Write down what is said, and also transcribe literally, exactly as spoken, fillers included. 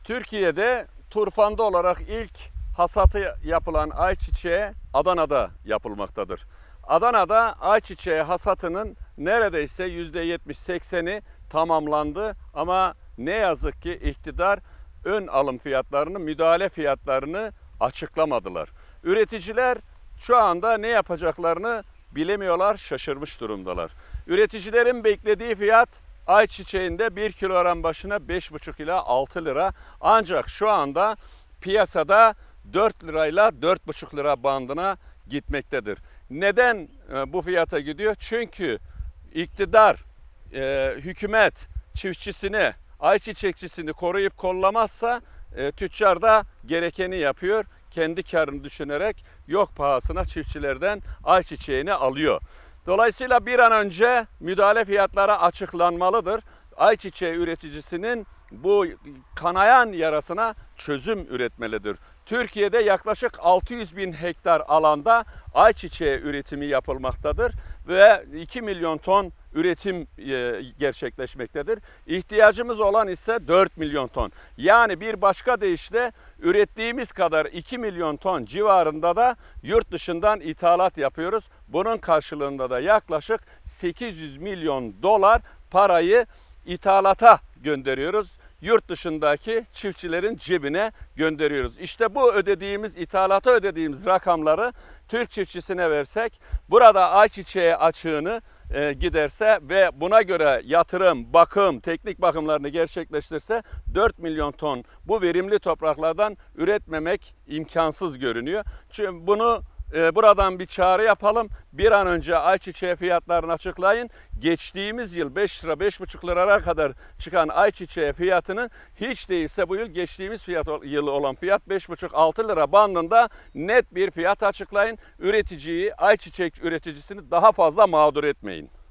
Türkiye'de turfanda olarak ilk hasatı yapılan ayçiçeği Adana'da yapılmaktadır. Adana'da ayçiçeği hasatının neredeyse yüzde yetmiş sekseni tamamlandı ama ne yazık ki iktidar ön alım fiyatlarını, müdahale fiyatlarını açıklamadılar. Üreticiler şu anda ne yapacaklarını bilemiyorlar, şaşırmış durumdalar. Üreticilerin beklediği fiyat ayçiçeğinde bir kilogram başına beş buçuk ila altı lira. Ancak şu anda piyasada dört lirayla dört buçuk lira bandına gitmektedir. Neden bu fiyata gidiyor? Çünkü iktidar, e, hükümet çiftçisini, ayçiçekçisini koruyup kollamazsa e, tüccar da gerekeni yapıyor. Kendi karını düşünerek yok pahasına çiftçilerden ayçiçeğini alıyor. Dolayısıyla bir an önce müdahale fiyatları açıklanmalıdır. Ayçiçeği üreticisinin bu kanayan yarasına çözüm üretmelidir. Türkiye'de yaklaşık altı yüz bin hektar alanda ayçiçeği üretimi yapılmaktadır ve iki milyon ton üretim gerçekleşmektedir. İhtiyacımız olan ise dört milyon ton. Yani bir başka deyişle ürettiğimiz kadar iki milyon ton civarında da yurt dışından ithalat yapıyoruz. Bunun karşılığında da yaklaşık sekiz yüz milyon dolar parayı ithalata gönderiyoruz. Yurt dışındaki çiftçilerin cebine gönderiyoruz. İşte bu ödediğimiz, ithalata ödediğimiz rakamları Türk çiftçisine versek, burada ayçiçeği açığını e, giderse ve buna göre yatırım, bakım, teknik bakımlarını gerçekleştirse dört milyon ton bu verimli topraklardan üretmemek imkansız görünüyor. Çünkü bunu e, buradan bir çağrı yapalım. Bir an önce ayçiçeği fiyatlarını açıklayın. Geçtiğimiz yıl beş lira, beş buçuk liraya kadar çıkan ayçiçeği fiyatının hiç değilse bu yıl geçtiğimiz fiyat yılı olan fiyat beş buçuk altı lira bandında net bir fiyat açıklayın. Üreticiyi, ayçiçek üreticisini daha fazla mağdur etmeyin.